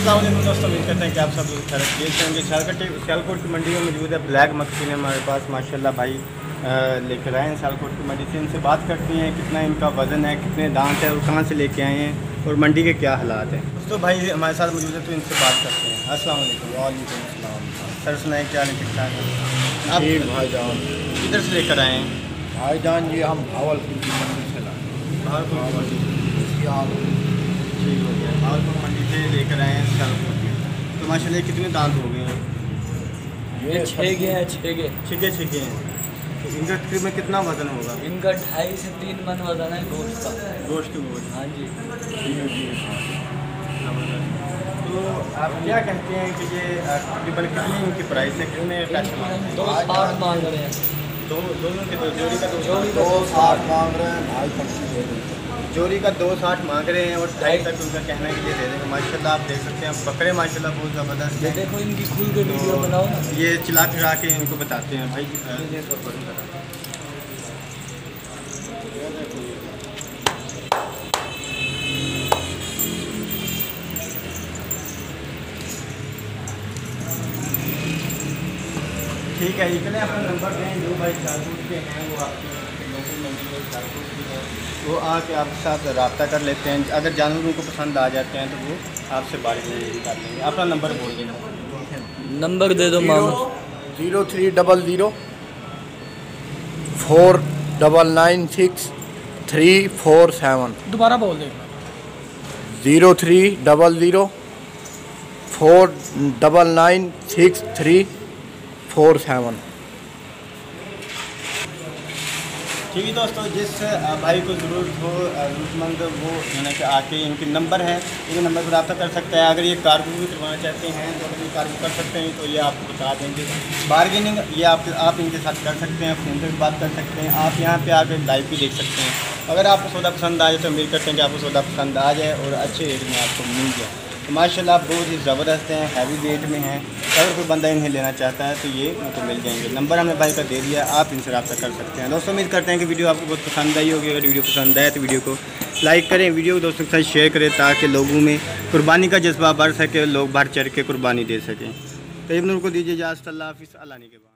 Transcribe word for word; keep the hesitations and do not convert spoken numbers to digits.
अस्सलाम वालेकुम दोस्तों, उम्मीद करते हैं कि आप सब लोग खैरियत से होंगे। सियालकोट सियालकोट की मंडी में मौजूद है ब्लैक मक्खी है हमारे पास माशाल्लाह भाई लेकर आए हैं सियालकोट की मंडी से। इनसे बात करते हैं कितना इनका वज़न है, कितने दांत है और कहाँ से लेके आए हैं और मंडी के क्या हालात हैं। दोस्तों भाई हमारे साथ मौजूद है तो इनसे बात करते हैं। अस्सलाम वालेकुम। वालेकुम अस्सलाम। सर सुनाए क्या है, ठीक ठाक है? आप भाईजान किधर से लेकर आए हैं? भाईजान जी हम भावलपुर की मंडी से लाए। भावलपुर की मंडी ठीक हो गया। भावलपुर मंडी से लेकर आए हैं सियालकोट में। तो माशाल्लाह कितने दांत हो गए हैं? ये छः के हैं, छः के छिके छिके हैं। तो इनका तकरीबन कितना वज़न होगा? इनका ढाई से तीन मन वज़न है गोश्त का। गोश्त गोश्त हाँ जी। तो आप क्या कहते हैं कि ये तकरीबन कितनी इनकी प्राइस है, कितने पैसे मांग रहे हैं? दो साठ मांग रहे हैं। दो दोनों के दो जोड़ी का दो जोड़ी दो साठ मांग रहे हैं, ढाई तक की दे देंगे। जोड़ी का दो साठ मांग रहे हैं और ढाई तक उनका कहना है कि ये दे देंगे। माशाल्लाह आप देख सकते हैं बकरे माशाल्लाह बहुत ज़बरदस्त ये है। देखो इनकी खुल के वीडियो बनाओ ना। ये चिल्ला फिरा के इनको बताते हैं भाई। ठीक है, इतने अपना नंबर दें जो भाई सियालकोट के हैं, वो आपके लोकल मंडी में सियालकोट के हैं, वो आके आपके साथ रब्ता कर लेते हैं। अगर जानवर उनको पसंद आ जाते हैं तो वो आपसे बार्गेनिंग कर लेंगे। अपना नंबर बोल देना। नंबर दे दो मामा। Zero three double zero four double nine six three four seven. दोबारा बोल दे। Zero three double zero four double nine six three four seven. ठीक है दोस्तों, जिस भाई को ज़रूरत हो ज़रूरतमंद वो यानी कि आके इनके नंबर है, इनके नंबर पर रब्ता कर सकता है। अगर ये कार्गो भी करवाना चाहते हैं तो अगर ये कार्गो कर सकते हैं तो ये आपको बता देंगे। बार्गेनिंग ये आप आप इनके साथ कर सकते हैं, फ़ोन पर भी बात कर सकते हैं। आप यहाँ पे आके लाइव भी देख सकते हैं। अगर आपको सौदा पसंद आ जाए तो उम्मीद करते हैं कि आपको सौदा पसंद आ जाए और अच्छे रेट में आपको मिल जाए। तो माशाल्लाह बहुत ही ज़बरदस्त हैं, हैवी वेट में हैं। अगर कोई बंदा इन्हें लेना चाहता है तो ये उनको मिल जाएंगे। नंबर हमने भाई का दे दिया, आप इनसे रब्ता कर सकते हैं। दोस्तों उम्मीद करते हैं कि वीडियो आपको बहुत पसंद आई होगी। अगर वीडियो पसंद आए तो वीडियो को लाइक करें, वीडियो को दोस्तों के साथ शेयर करें ताकि लोगों में कुर्बानी का जज्बा बढ़ सके, लोग बढ़ चढ़ के कुर्बानी दे सकें। तो इब्न को दीजिए इजाज़त। अल्लाह हाफ़िज़। अल्लाह के बाद।